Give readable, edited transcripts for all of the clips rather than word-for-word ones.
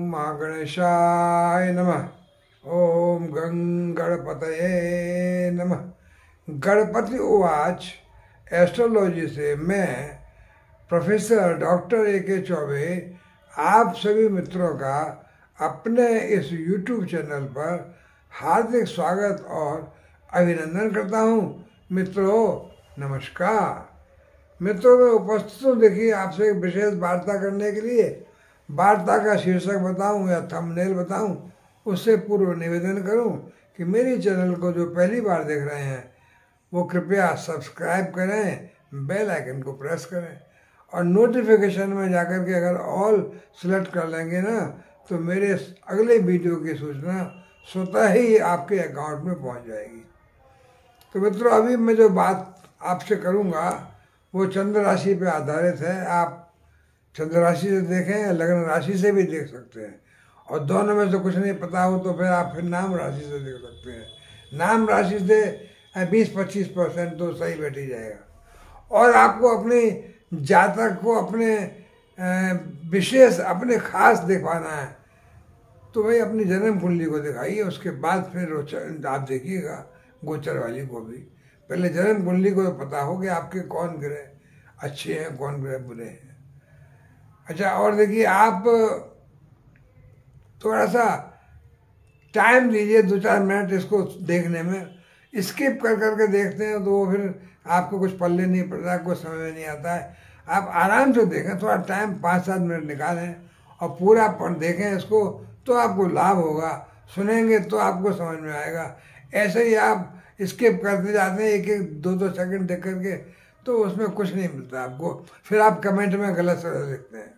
महागणेशाय नमः। ओम गणपतये नमः। गणपति उवाच। एस्ट्रोलॉजी से मैं प्रोफेसर डॉक्टर A.K. चौबे आप सभी मित्रों का अपने इस YouTube चैनल पर हार्दिक स्वागत और अभिनंदन करता हूँ। मित्रों नमस्कार। मित्रों मैं उपस्थित हूँ, देखिए आपसे एक विशेष वार्ता करने के लिए। वार्ता का शीर्षक बताऊँ या थंबनेल बताऊँ, उससे पूर्व निवेदन करूँ कि मेरी चैनल को जो पहली बार देख रहे हैं वो कृपया सब्सक्राइब करें, बेल आइकन को प्रेस करें और नोटिफिकेशन में जाकर के अगर ऑल सेलेक्ट कर लेंगे ना तो मेरे अगले वीडियो की सूचना स्वतः ही आपके अकाउंट में पहुंच जाएगी। तो मित्रों अभी मैं जो बात आपसे करूंगा वो चंद्र राशि पे आधारित है। आप चंद्र राशि से देखें या लग्न राशि से भी देख सकते हैं, और दोनों में से कुछ नहीं पता हो तो फिर आप नाम राशि से देख सकते हैं। नाम राशि से 20-25% तो सही बैठ ही जाएगा। और आपको अपने जातक को अपने विशेष अपने खास दिखाना है तो भाई अपनी जन्म कुंडली को दिखाइए, उसके बाद फिर आप देखिएगा गोचर वाली को भी। पहले जन्म कुंडली को पता हो कि आपके कौन ग्रह अच्छे हैं कौन ग्रह बुरे हैं। अच्छा, और देखिए आप थोड़ा सा टाइम दीजिए 2-4 मिनट इसको देखने में। स्किप कर करके देखते हैं तो वो फिर आपको कुछ पल्ले नहीं पड़ता, कुछ समझ में नहीं आता है। आप आराम से देखें, थोड़ा टाइम 5-7 मिनट निकालें और पूरा पढ़ देखें इसको, तो आपको लाभ होगा। सुनेंगे तो आपको समझ में आएगा। ऐसे ही आप स्किप करते जाते हैं 1-1, 2-2 सेकंड देख करके, तो उसमें कुछ नहीं मिलता आपको। फिर आप कमेंट में गलत सलत लिखते हैं।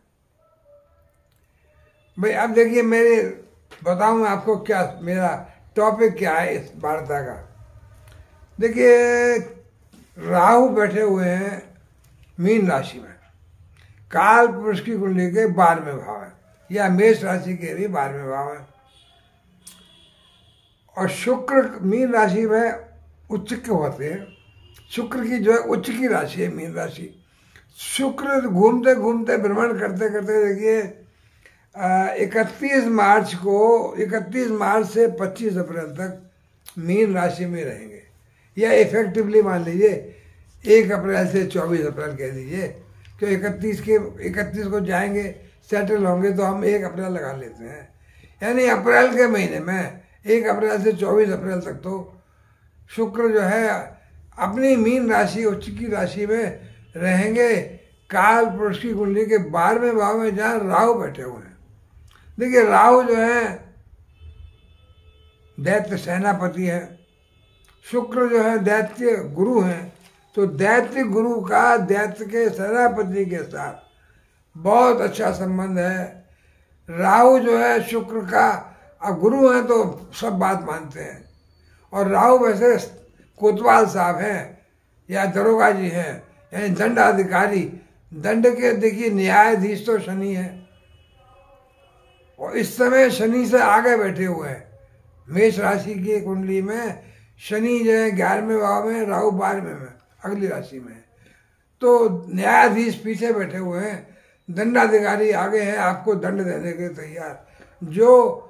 भाई अब देखिए मेरे बताऊं मैं आपको क्या मेरा टॉपिक क्या है इस वार्ता का। देखिए राहु बैठे हुए हैं मीन राशि में, काल पुरुष की कुंडली के 12वें भाव है, या मेष राशि के भी 12वें भाव है। और शुक्र मीन राशि में उच्च के होते हैं। शुक्र की जो है उच्च की राशि है मीन राशि। शुक्र घूमते घूमते भ्रमण करते करते देखिए 31 मार्च से 25 अप्रैल तक मीन राशि में रहेंगे, या इफेक्टिवली मान लीजिए 1 अप्रैल से 24 अप्रैल कह दीजिए, क्यों 31 को जाएंगे सेटल होंगे तो हम 1 अप्रैल लगा लेते हैं। यानी अप्रैल के महीने में 1 अप्रैल से 24 अप्रैल तक तो शुक्र जो है अपनी मीन राशि उच्च की राशि में रहेंगे, काल पुरुष की कुंडली के 12वें भाव में जहाँ राहु बैठे हुए हैं। देखिए राहु जो है दैत्य सेनापति है, शुक्र जो है दैत्य गुरु है। तो दैत्य गुरु का दैत्य के सेनापति के साथ बहुत अच्छा संबंध है। राहु जो है शुक्र का अब गुरु है तो सब बात मानते हैं। और राहु वैसे कोतवाल साहब हैं या दरोगा जी हैं, यानी दंडाधिकारी। दंड के देखिए न्यायाधीश तो शनि है, और इस समय शनि से आगे बैठे हुए हैं। मेष राशि की कुंडली में शनि जो है 11वें भाव में, राहु 12वें में अगली राशि में। तो न्यायाधीश पीछे बैठे हुए हैं, दंडाधिकारी आगे हैं आपको दंड देने के तैयार। जो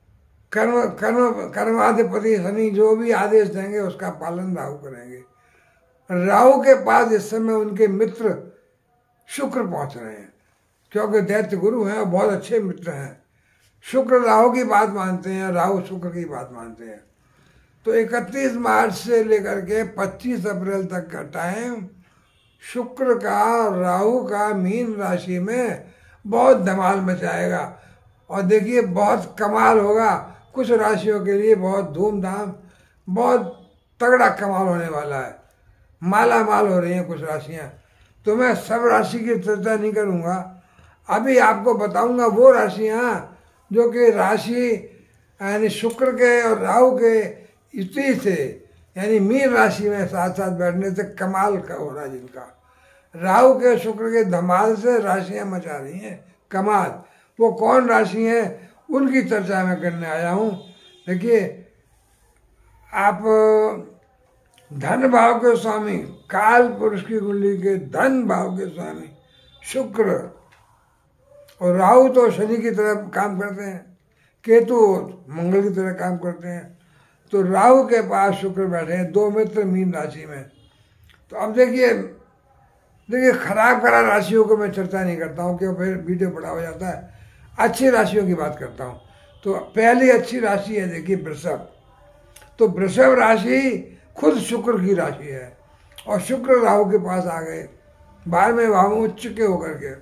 कर्माधिपति शनि जो भी आदेश देंगे उसका पालन राहु करेंगे। राहु के पास इस समय उनके मित्र शुक्र पहुंच रहे हैं, क्योंकि दैत्य गुरु हैं और बहुत अच्छे मित्र हैं। शुक्र राहु की बात मानते हैं, राहु शुक्र की बात मानते हैं। तो 31 मार्च से लेकर के 25 अप्रैल तक का टाइम शुक्र का और राहु का मीन राशि में बहुत धमाल मचाएगा। और देखिए बहुत कमाल होगा। कुछ राशियों के लिए बहुत धूमधाम, बहुत तगड़ा कमाल होने वाला है। माला माल हो रही हैं कुछ राशियां। तो मैं सब राशि की चर्चा नहीं करूंगा, अभी आपको बताऊंगा वो राशियां जो कि राशि यानी शुक्र के और राहु के युति से, यानी मीन राशि में साथ साथ बैठने से कमाल का हो रहा है। जिनका राहु के शुक्र के धमाल से राशियां मचा रही हैं कमाल, वो कौन राशि हैं उनकी चर्चा मैं करने आया हूँ। देखिए आप धन भाव के स्वामी, काल पुरुष की कुंडली के धन भाव के स्वामी शुक्र और राहु तो शनि की तरह काम करते हैं, केतु मंगल की तरह काम करते हैं। तो राहु के पास शुक्र बैठे हैं, 2 मित्र मीन राशि में। तो अब देखिए खराब राशियों को मैं चर्चा नहीं करता हूँ क्योंकि फिर वीडियो बड़ा हो जाता है। अच्छी राशियों की बात करता हूँ। तो पहली अच्छी राशि है देखिए वृषभ। तो वृषभ राशि खुद शुक्र की राशि है और शुक्र राहु के पास आ गए 12वें भाव में उच्च के होकर के।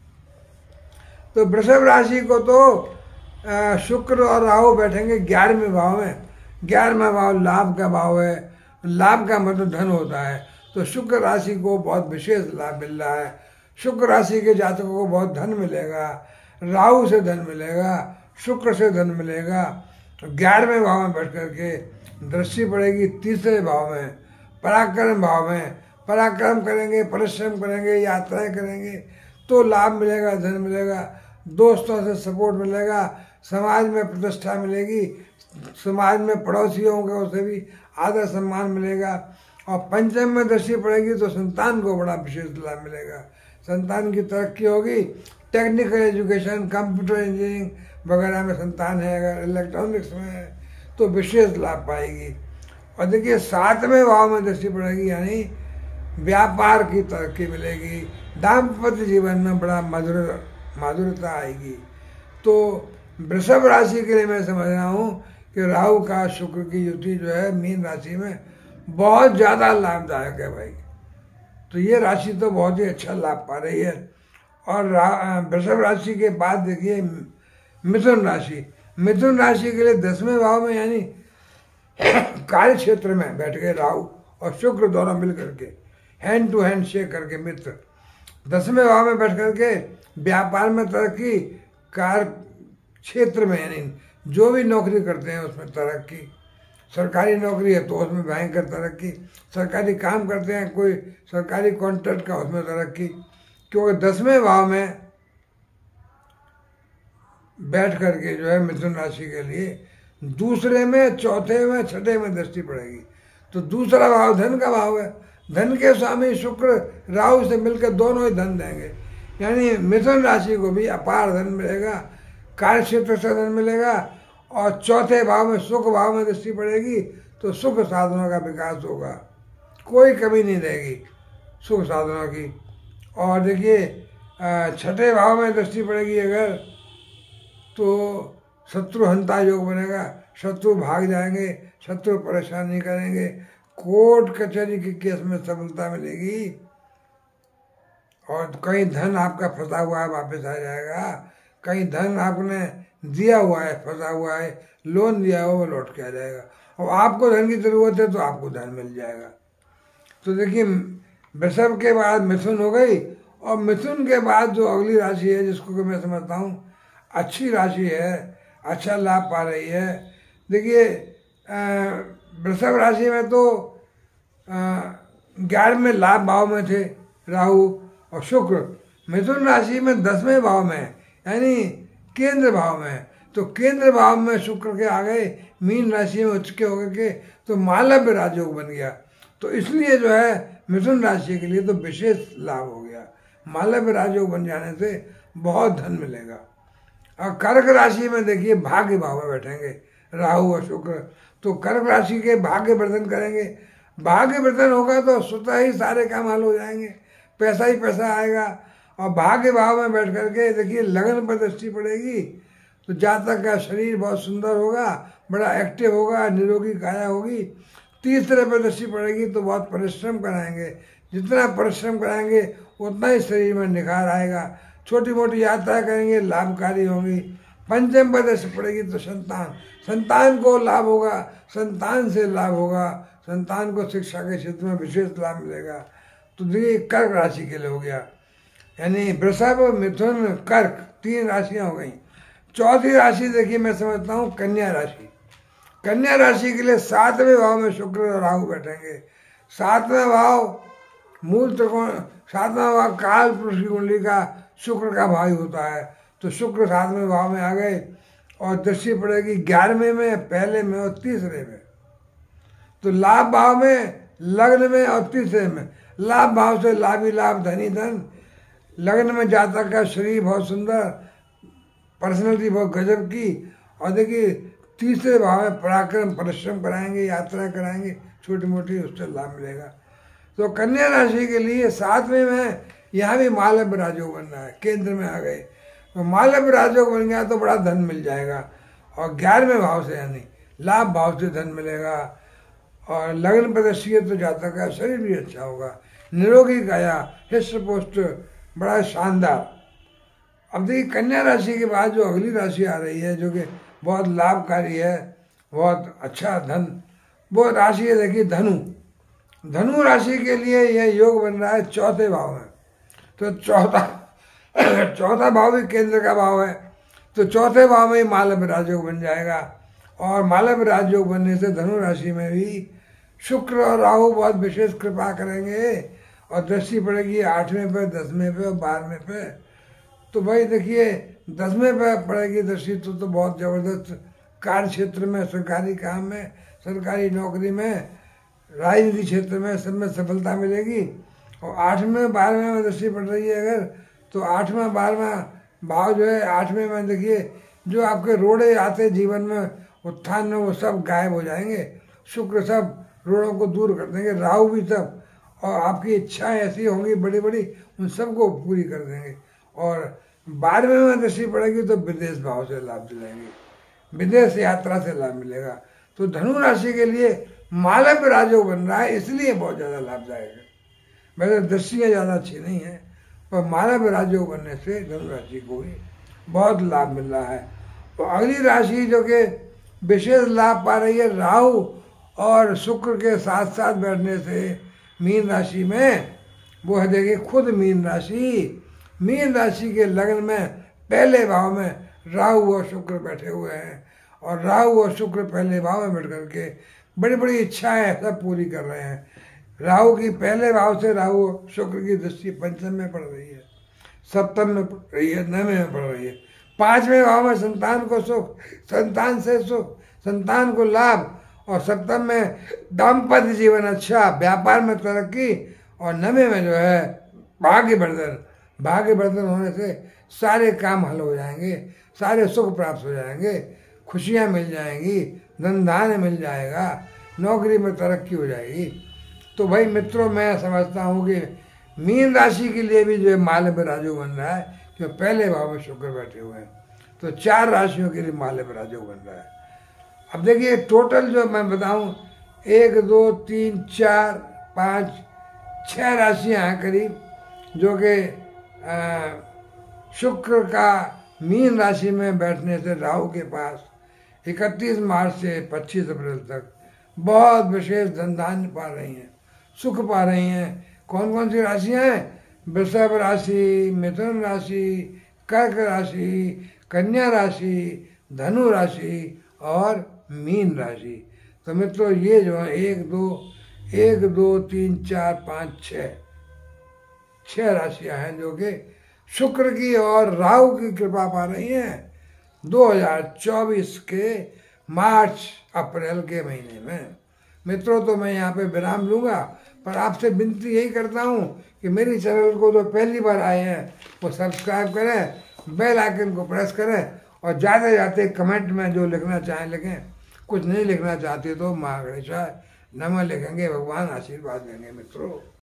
तो वृषभ राशि को तो शुक्र और राहु बैठेंगे 11वें भाव में। 11वां भाव लाभ का भाव है, लाभ का मतलब धन होता है। तो शुक्र राशि को बहुत विशेष लाभ मिल रहा है। शुक्र राशि के जातकों को बहुत धन मिलेगा, राहु से धन मिलेगा, शुक्र से धन मिलेगा। 11वें भाव में बैठ करके दृष्टि पड़ेगी 3रे भाव में, पराक्रम भाव में। पराक्रम करेंगे, परिश्रम करेंगे, यात्राएं करेंगे तो लाभ मिलेगा, धन मिलेगा, दोस्तों से सपोर्ट मिलेगा, समाज में प्रतिष्ठा मिलेगी, समाज में पड़ोसियों को उसे भी आदर सम्मान मिलेगा। और पंचम में दृष्टि पड़ेगी तो संतान को बड़ा विशेष लाभ मिलेगा, संतान की तरक्की होगी। टेक्निकल एजुकेशन, कंप्यूटर इंजीनियरिंग वगैरह में संतान है, अगर इलेक्ट्रॉनिक्स में है तो विशेष लाभ पाएगी। और देखिए 7वें भाव में दृष्टि पड़ेगी यानी व्यापार की तरक्की मिलेगी, दाम्पत्य जीवन में बड़ा माधुर्यता आएगी। तो वृषभ राशि के लिए मैं समझ रहा हूँ कि राहु का शुक्र की युति जो है मीन राशि में बहुत ज़्यादा लाभदायक है भाई। तो ये राशि तो बहुत ही अच्छा लाभ पा रही है। और वृषभ राशि के बाद देखिए मिथुन राशि। मिथुन राशि के लिए 10वें भाव में यानी कार्य क्षेत्र में बैठ गए राहु और शुक्र दोनों मिल करके हैंड टू हैंड शेक करके मित्र 10वें भाव में बैठ करके व्यापार में तरक्की, कार्य क्षेत्र में यानी जो भी नौकरी करते हैं उसमें तरक्की, सरकारी नौकरी है तो उसमें भयंकर तरक्की, सरकारी काम करते हैं कोई सरकारी कॉन्ट्रैक्ट का उसमें तरक्की। क्योंकि 10वें भाव में बैठ करके जो है मिथुन राशि के लिए 2रे में, 4थे में, 6ठे में दृष्टि पड़ेगी। तो दूसरा भाव धन का भाव है, धन के स्वामी शुक्र राहु से मिलकर दोनों ही धन देंगे। यानी मिथुन राशि को भी अपार धन मिलेगा, कार्य क्षेत्र से धन मिलेगा। और 4थे भाव में सुख भाव में दृष्टि पड़ेगी तो सुख साधनों का विकास होगा, कोई कमी नहीं रहेगी सुख साधनों की। और देखिए 6ठे भाव में दृष्टि पड़ेगी अगर तो शत्रुहंता योग बनेगा, शत्रु भाग जाएंगे, शत्रु परेशान नहीं करेंगे, कोर्ट कचहरी के केस में सफलता मिलेगी। और कहीं धन आपका फंसा हुआ है वापस आ जाएगा, कहीं धन आपने दिया हुआ है फंसा हुआ है, लोन दिया हुआ वो लौट के आ जाएगा। और आपको धन की जरूरत है तो आपको धन मिल जाएगा। तो देखिए वृषभ के बाद मिथुन हो गई और मिथुन के बाद जो अगली राशि है जिसको कि मैं समझता हूँ अच्छी राशि है, अच्छा लाभ पा रही है। देखिए वृषभ राशि में तो 11वें लाभ भाव में थे राहु और शुक्र, मिथुन राशि में 10वें भाव में यानी केंद्र भाव में। तो केंद्र भाव में शुक्र के आ गए, मीन राशि में उच्च के होकर के तो मालव्य राजयोग बन गया। तो इसलिए जो है मिथुन राशि के लिए तो विशेष लाभ हो गया, मालव्य राजयोग बन जाने से बहुत धन मिलेगा। और कर्क राशि में देखिए भाग्य भाव में बैठेंगे राहु और शुक्र, तो कर्क राशि के भाग्य वर्धन करेंगे। भाग्य वर्धन होगा तो स्वतः ही सारे काम हल हो जाएंगे, पैसा ही पैसा आएगा। और भाग्य भाव में बैठ करके देखिए लगन पर दृष्टि पड़ेगी तो जातक का शरीर बहुत सुंदर होगा, बड़ा एक्टिव होगा, निरोगी काया होगी। 3रे पर दृष्टि पड़ेगी तो बहुत परिश्रम कराएंगे, जितना परिश्रम कराएंगे उतना ही शरीर में निखार आएगा, छोटी मोटी यात्रा करेंगे लाभकारी होंगी। 5म पर दृष्टि पड़ेगी तो संतान को लाभ होगा, संतान से लाभ होगा, संतान को शिक्षा के क्षेत्र में विशेष लाभ मिलेगा। तो देखिए कर्क राशि के लिए हो गया, यानी वृषभ, मिथुन, कर्क 3 राशियां हो गई। 4थी राशि देखिए मैं समझता हूँ कन्या राशि। कन्या राशि के लिए 7वें भाव में शुक्र और राहु बैठेंगे। 7वां भाव मूल त्रिकोण, 7वां भाव काल पुरुष की कुंडली का शुक्र का भाई होता है। तो शुक्र 7वें भाव में आ गए और दृष्टि पड़ेगी 11वें में, पहले में और 3रे में। तो लाभ भाव में, लग्न में और 3रे में। लाभ भाव से लाभ ही लाभ, धनी धन। लग्न में जातक का शरीर बहुत सुंदर, पर्सनैलिटी बहुत गजब की। और देखिए तीसरे भाव में पराक्रम, परिश्रम कराएंगे, यात्रा कराएंगे छोटी मोटी, उससे लाभ मिलेगा। तो कन्या राशि के लिए 7वें में यहाँ भी मालव्य राजयोग बन रहा है, केंद्र में आ गए। तो मालव्य राजयोग बन गया तो बड़ा धन मिल जाएगा। और 11वें भाव से यानी लाभ भाव से धन मिलेगा। और लग्न प्रदर्शित तो जातक का शरीर भी अच्छा होगा, निरोगी काया, हृष्ट पुष्ट, बड़ा शानदार। अब देखिए कन्या राशि के बाद जो अगली राशि आ रही है जो कि बहुत लाभकारी है, बहुत अच्छा धन, वो राशि है देखिए धनु। धनु राशि के लिए यह योग बन रहा है 4थे भाव में। तो चौथा भाव भी केंद्र का भाव है। तो 4थे भाव में ही मालव्य राजयोग बन जाएगा। और मालव्य राजयोग बनने से धनु राशि में भी शुक्र और राहु बहुत विशेष कृपा करेंगे। और दृष्टि पड़ेगी 8वें पे, 10वें पे और 12वें पे। तो भाई देखिए 10वें पे पड़ेगी दृष्टि तो बहुत जबरदस्त कार्य क्षेत्र में, सरकारी काम में, सरकारी नौकरी में, राजनीति क्षेत्र में, सब में सफलता मिलेगी। और 8वें 12वें में दृष्टि पड़ रही है अगर, तो 8वां 12वां भाव जो है 8वें में देखिए जो आपके रोड़े आते जीवन में उत्थान में वो सब गायब हो जाएंगे। शुक्र सब रोड़ों को दूर कर देंगे, राहु भी सब। और आपकी इच्छाएं ऐसी होंगी बड़ी बड़ी, उन सबको पूरी कर देंगे। और 12वें में दृष्टि पड़ेगी तो विदेश भाव से लाभ दिलाएंगे, विदेश यात्रा से लाभ मिलेगा। तो धनु राशि के लिए मालव्य राजयोग बन रहा है, इसलिए बहुत ज़्यादा लाभदायक है। वैसे दृष्टियाँ ज़्यादा अच्छी नहीं है, पर मालव्य राजयोग बनने से धनु राशि को ही बहुत लाभ मिल रहा है। तो अगली राशि जो कि विशेष लाभ पा रही है राहु और शुक्र के साथ साथ बैठने से मीन राशि में, वो है देखिए खुद मीन राशि। मीन राशि के लग्न में पहले भाव में राहु और शुक्र बैठे हुए हैं। और राहु और शुक्र पहले भाव में बैठ करके बड़ी बड़ी इच्छाएं सब पूरी कर रहे हैं। राहु की पहले भाव से राहु शुक्र की दृष्टि 5th में पड़ रही है, 7th में पड़ रही है, 9वें में पड़ रही है। 5वें भाव में संतान को सुख, संतान से सुख, संतान को लाभ। और 7th में दाम्पत्य जीवन अच्छा, व्यापार में तरक्की। और 9वें में जो है भाग्यवर्धन। भाग्यवर्धन होने से सारे काम हल हो जाएंगे, सारे सुख प्राप्त हो जाएंगे, खुशियाँ मिल जाएंगी, धन धान्य मिल जाएगा, नौकरी में तरक्की हो जाएगी। तो भाई मित्रों मैं समझता हूँ कि मीन राशि के लिए भी जो है मालव्य राजयोग बन रहा है, क्योंकि पहले भाव में शुक्र बैठे हुए हैं। तो 4 राशियों के लिए मालव्य राजयोग बन रहा है। अब देखिए टोटल जो मैं बताऊं 1 2 3 4 5 6 राशियां हैं करीब, जो कि शुक्र का मीन राशि में बैठने से राहु के पास 31 मार्च से 25 अप्रैल तक बहुत विशेष धन धान्य पा रही हैं, सुख पा रही हैं। कौन कौन सी राशियां हैं? वृषभ राशि, मिथुन राशि, कर्क राशि, कन्या राशि, धनु राशि और मीन राशि। तो मित्रों ये जो है 1 2 3 4 5 6 राशियां हैं जो कि शुक्र की और राहु की कृपा पा रही हैं 2024 के मार्च अप्रैल के महीने में। मित्रों तो मैं यहाँ पे विराम लूँगा, पर आपसे विनती यही करता हूँ कि मेरी चैनल को जो पहली बार आए हैं वो सब्सक्राइब करें, बेल आइकन को प्रेस करें और जाते जाते कमेंट में जो लिखना चाहें लिखें, कुछ नहीं लिखना चाहते तो माँ गणेशाय नमः लिखेंगे, भगवान आशीर्वाद देंगे मित्रों।